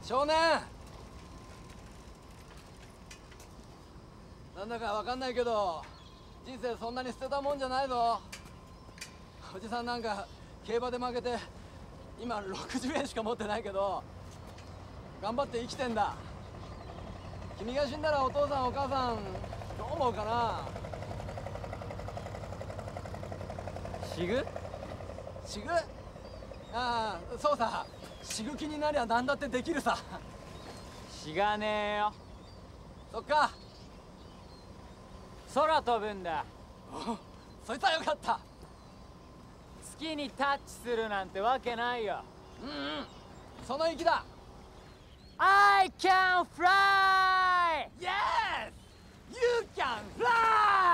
少年、なんだかわかんないけど人生そんなに捨てたもんじゃないぞ。おじさんなんか競馬で負けて今60円しか持ってないけど頑張って生きてんだ。君が死んだらお父さんお母さんどう思うかな。 死ぐ？ 死ぐ？ああ、そうさ、死ぐ気になりゃ何だってできるさ。 死がねえよ。 そっか。 空飛ぶんだ。 そいつはよかった。 月にタッチするなんてわけないよ。 うんうん、その意気だ。 I can fly! Yes! You can fly!